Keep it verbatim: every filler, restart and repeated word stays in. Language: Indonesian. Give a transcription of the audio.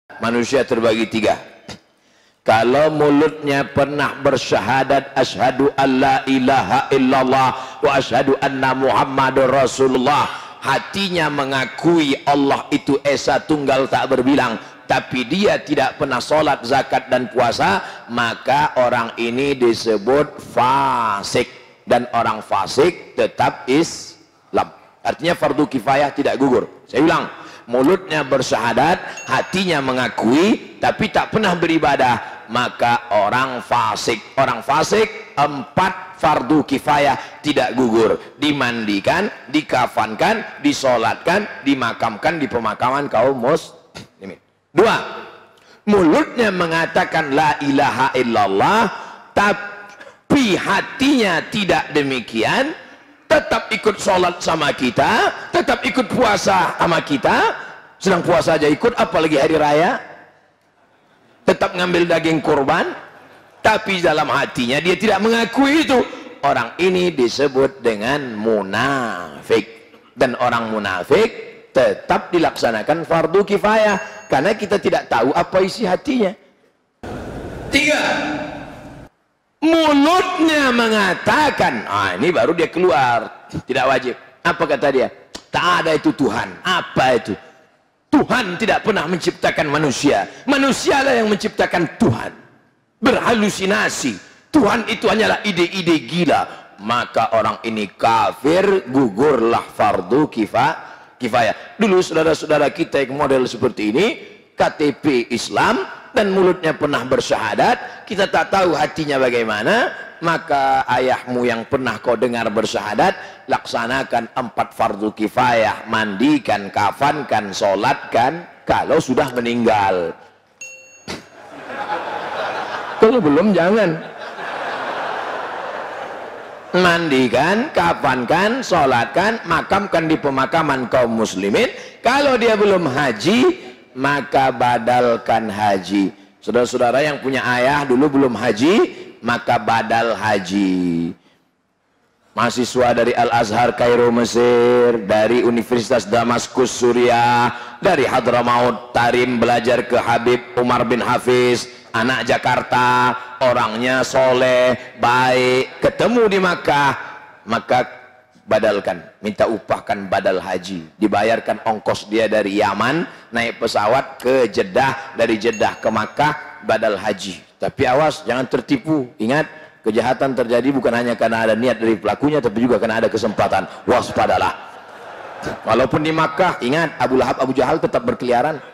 Manusia terbagi tiga. Kalau mulutnya pernah bersyahadat asyhadu alla ilaha illallah wa asyhadu anna muhammadur rasulullah, hatinya mengakui Allah itu esa tunggal tak berbilang, tapi dia tidak pernah sholat, zakat dan puasa, maka orang ini disebut fasik. Dan orang fasik tetap Islam. Artinya fardu kifayah tidak gugur. Saya ulang, mulutnya bersyahadat, hatinya mengakui, tapi tak pernah beribadah, maka orang fasik. Orang fasik empat fardu kifayah tidak gugur: dimandikan, dikafankan, disolatkan, dimakamkan di pemakaman kaum muslimin. Dua, mulutnya mengatakan la ilaha illallah, tapi hatinya tidak demikian, tetap ikut sholat sama kita, tetap ikut puasa sama kita, sedang puasa aja ikut, apalagi hari raya, tetap ngambil daging kurban, tapi dalam hatinya dia tidak mengakui itu. Orang ini disebut dengan munafik. Dan orang munafik tetap dilaksanakan fardu kifayah, karena kita tidak tahu apa isi hatinya. Tiga, mulutnya mengatakan, ah ini baru dia keluar, tidak wajib. Apa kata dia? Tak ada itu Tuhan. Apa itu? Tuhan tidak pernah menciptakan manusia. Manusialah yang menciptakan Tuhan. Berhalusinasi. Tuhan itu hanyalah ide-ide gila. Maka orang ini kafir, gugurlah fardu kifayah. Dulu saudara-saudara kita yang model seperti ini, K T P Islam dan mulutnya pernah bersyahadat, kita tak tahu hatinya bagaimana, maka ayahmu yang pernah kau dengar bersyahadat, laksanakan empat fardu kifayah: mandikan, kafankan, sholatkan kalau sudah meninggal. Kalau belum jangan. Mandikan, kafankan, sholatkan, makamkan di pemakaman kaum muslimin. Kalau dia belum haji, maka badalkan haji. Saudara-saudara yang punya ayah dulu belum haji, maka badal haji. Mahasiswa dari Al-Azhar Kairo Mesir, dari Universitas Damaskus Suriah, dari Hadramaut Tarim belajar ke Habib Umar bin Hafiz, anak Jakarta, orangnya soleh, baik, ketemu di Makkah, maka badalkan, minta upahkan badal haji, dibayarkan ongkos dia dari Yaman naik pesawat ke Jeddah, dari Jeddah ke Makkah, badal haji. Tapi awas jangan tertipu, ingat kejahatan terjadi bukan hanya karena ada niat dari pelakunya, tapi juga karena ada kesempatan. Waspadalah. Walaupun di Makkah, ingat Abu Lahab, Abu Jahal tetap berkeliaran.